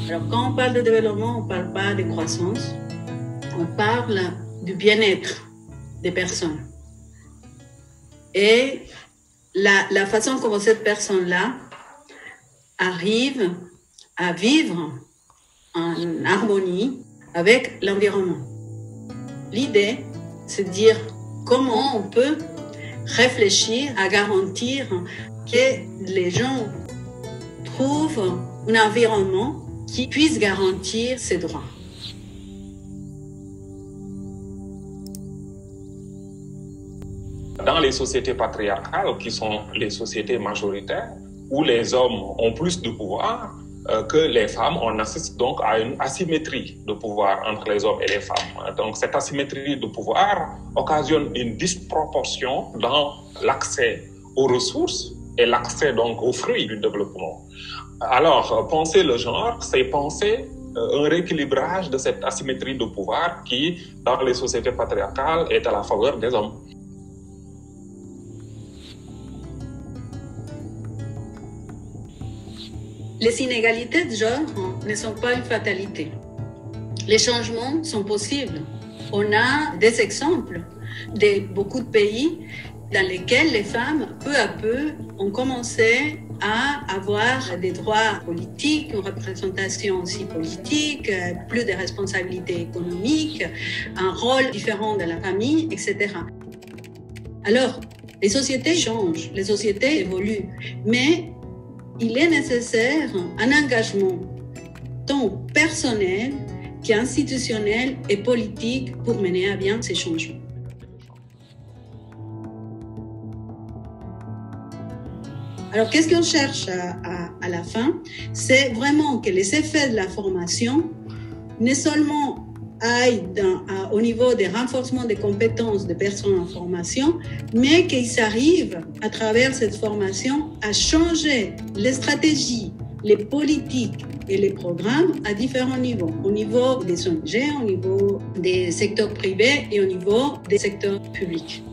Alors, quand on parle de développement, on ne parle pas de croissance, on parle du bien-être des personnes. Et la façon comment cette personne-là arrive à vivre en harmonie avec l'environnement. L'idée, c'est de dire comment on peut réfléchir à garantir que les gens trouvent un environnement qui puisse garantir ces droits. Dans les sociétés patriarcales, qui sont les sociétés majoritaires, où les hommes ont plus de pouvoir que les femmes, on assiste donc à une asymétrie de pouvoir entre les hommes et les femmes. Donc cette asymétrie de pouvoir occasionne une disproportion dans l'accès aux ressources et l'accès donc aux fruits du développement. Alors, penser le genre, c'est penser un rééquilibrage de cette asymétrie de pouvoir qui, dans les sociétés patriarcales, est à la faveur des hommes. Les inégalités de genre ne sont pas une fatalité. Les changements sont possibles. On a des exemples de beaucoup de pays dans lesquels les femmes, peu à peu, ont commencé à avoir des droits politiques, une représentation aussi politique, plus de responsabilités économiques, un rôle différent de la famille, etc. Alors, les sociétés changent, les sociétés évoluent, mais il est nécessaire un engagement tant personnel qu'institutionnel et politique pour mener à bien ces changements. Alors, qu'est-ce qu'on cherche à la fin? C'est vraiment que les effets de la formation ne seulement aillent au niveau des renforcements des compétences des personnes en formation, mais qu'ils arrivent à travers cette formation à changer les stratégies, les politiques et les programmes à différents niveaux. Au niveau des ONG, au niveau des secteurs privés et au niveau des secteurs publics.